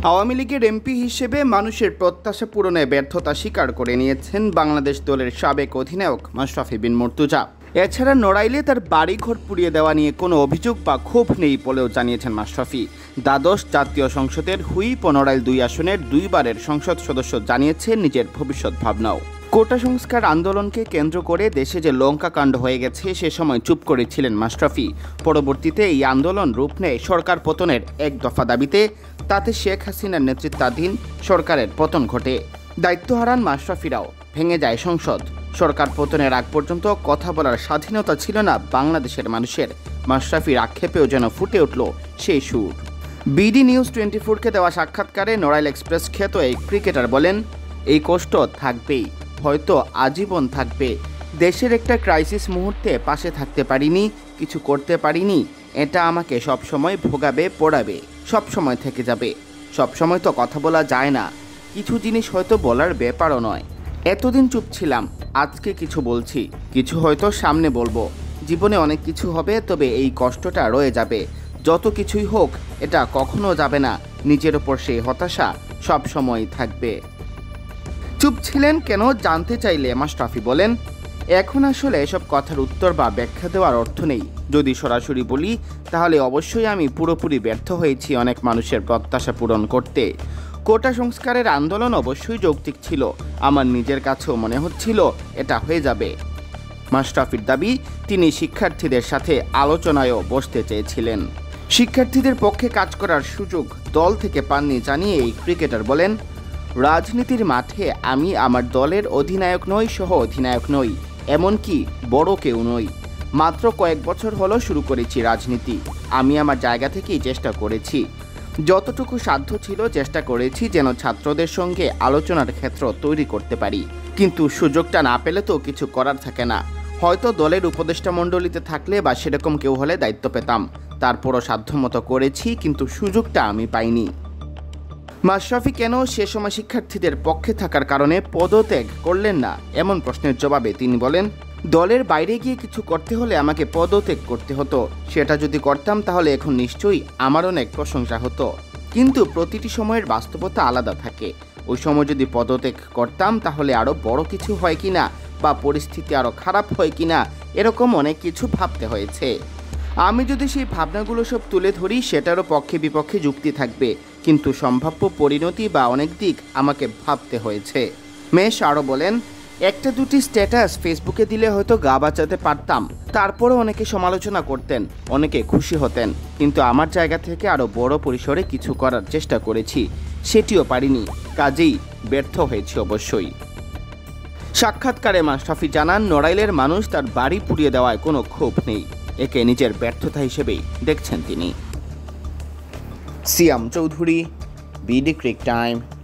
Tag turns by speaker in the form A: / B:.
A: আওয়ামী লীগের এমপি হিসেবে মানুষের প্রত্যাশা পূরণে ব্যর্থতা স্বীকার করে নিয়েছেন বাংলাদেশ দলের সাবেক অধিনায়ক মাশরাফি বিন মুর্তজা। এছাড়া নড়াইলে তার বাড়িঘর পুড়িয়ে দেওয়া নিয়ে কোনো অভিযোগ বা ক্ষোভ নেই বলেও জানিয়েছেন মাশরাফি। দ্বাদশ জাতীয় সংসদের হুইপ ও নড়াইল 2 আসনের 2 বারের সংসদ সদস্য জানিয়েছেন নিজের ভবিষ্যৎ ভাবনাও। কোটা সংস্কার আন্দোলনকে কেন্দ্র করে দেশে যে লঙ্কাকাণ্ড হয়ে গেছে সে সময় চুপ করেছিলেন মাশরাফি। পরবর্তীতে এই আন্দোলন রূপ নেয় সরকার পতনের এক দফা দাবিতে, তাতে শেখ হাসিনার নেতৃত্বাধীন সরকারের পতন ঘটে। দায়িত্ব হারান মাশরাফিরাও, ভেঙে যায় সংসদ। সরকার পতনের আগ পর্যন্ত কথা বলার স্বাধীনতা ছিল না বাংলাদেশের মানুষের। মাশরাফির আক্ষেপেও যেন ফুটে উঠল সেই সুর। বিডি নিউজ 24-কে দেওয়া সাক্ষাৎকারে নড়াইল এক্সপ্রেস খ্যাত এই ক্রিকেটার বলেন, এই কষ্ট থাকবেই, হয়তো আজীবন থাকবে। দেশের একটা ক্রাইসিস মুহূর্তে পাশে থাকতে পারিনি, কিছু করতে পারিনি, এটা আমাকে সবসময় ভোগাবে, পোড়াবে, সবসময় থেকে যাবে। সবসময় তো কথা বলা যায় না, কিছু জিনিস হয়তো বলার ব্যাপারও নয়। এতদিন চুপ ছিলাম, আজকে কিছু বলছি, কিছু হয়তো সামনে বলবো। জীবনে অনেক কিছু হবে, তবে এই কষ্টটা রয়ে যাবে। যত কিছুই হোক, এটা কখনো যাবে না। নিজের ওপর সেই হতাশা সবসময় থাকবে। চুপ ছিলেন কেন জানতে চাইলে মাশরাফি বলেন, এখন আসলে এসব কথার উত্তর বা ব্যাখ্যা দেওয়ার অর্থ নেই। যদি সরাসরি বলি তাহলে অবশ্যই আমি পুরোপুরি ব্যর্থ হয়েছি অনেক মানুষের প্রত্যাশা পূরণ করতে। কোটা সংস্কারের আন্দোলন অবশ্যই যৌক্তিক ছিল, আমার নিজের কাছেও মনে হচ্ছিল এটা হয়ে যাবে। মাশরাফির দাবি, তিনি শিক্ষার্থীদের সাথে আলোচনায়ও বসতে চেয়েছিলেন। শিক্ষার্থীদের পক্ষে কাজ করার সুযোগ দল থেকে পাননি জানিয়ে এই ক্রিকেটার বলেন, রাজনীতির মাঠে আমি আমার দলের অধিনায়ক নই, সহ অধিনায়ক নই, এমনকি বড় কেউ নই। মাত্র কয়েক বছর হলো শুরু করেছি রাজনীতি। আমি আমার জায়গা থেকেই চেষ্টা করেছি, যতটুকু সাধ্য ছিল চেষ্টা করেছি যেন ছাত্রদের সঙ্গে আলোচনার ক্ষেত্র তৈরি করতে পারি। কিন্তু সুযোগটা না পেলে তো কিছু করার থাকে না। হয়তো দলের উপদেষ্টা মণ্ডলীতে থাকলে বা সেরকম কেউ হলে দায়িত্ব পেতাম। তারপরও সাধ্যমতো করেছি, কিন্তু সুযোগটা আমি পাইনি। মাশরাফি কেন সে সময় শিক্ষার্থীদের পক্ষে থাকার কারণে পদত্যাগ করলেন না, এমন প্রশ্নের জবাবে তিনি বলেন, দলের বাইরে গিয়ে কিছু করতে হলে আমাকে পদত্যাগ করতে হতো। সেটা যদি করতাম তাহলে এখন নিশ্চয়ই আমার অনেক প্রশংসা হতো। কিন্তু প্রতিটি সময়ের বাস্তবতা আলাদা থাকে। ওই সময় যদি পদত্যাগ করতাম তাহলে আরও বড় কিছু হয় কিনা, বা পরিস্থিতি আরও খারাপ হয় কিনা, এরকম অনেক কিছু ভাবতে হয়েছে। আমি যদি সেই ভাবনাগুলো সব তুলে ধরি সেটারও পক্ষে বিপক্ষে যুক্তি থাকবে, কিন্তু সম্ভাব্য পরিণতি বা অনেক দিক আমাকে ভাবতে হয়েছে। মেশ আরও বলেন, একটা দুটি স্ট্যাটাস ফেসবুকে দিলে হয়তো গা বাঁচাতে পারতাম, তারপরও অনেকে সমালোচনা করতেন, অনেকে খুশি হতেন, কিন্তু আমার জায়গা থেকে আরও বড় পরিসরে কিছু করার চেষ্টা করেছি, সেটিও পারিনি, কাজেই ব্যর্থ হয়েছি অবশ্যই। সাক্ষাৎকারে মাশরাফি জানান, নড়াইলের মানুষ তার বাড়ি পুড়িয়ে দেওয়ায় কোনো ক্ষোভ নেই, একে নিজের ব্যর্থতা হিসেবেই দেখছেন তিনি। Siam Chowdhury, BD ক্রিক time.